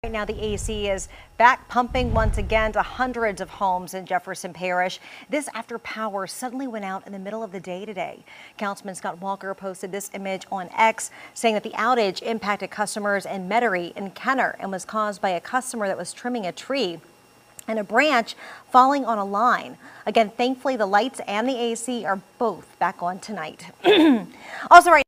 Right now, the AC is back pumping once again to hundreds of homes in Jefferson Parish. This after power suddenly went out in the middle of the day today. Councilman Scott Walker posted this image on X saying that the outage impacted customers in Metairie and Kenner and was caused by a customer that was trimming a tree and a branch falling on a line. Again, thankfully, the lights and the AC are both back on tonight. Also, right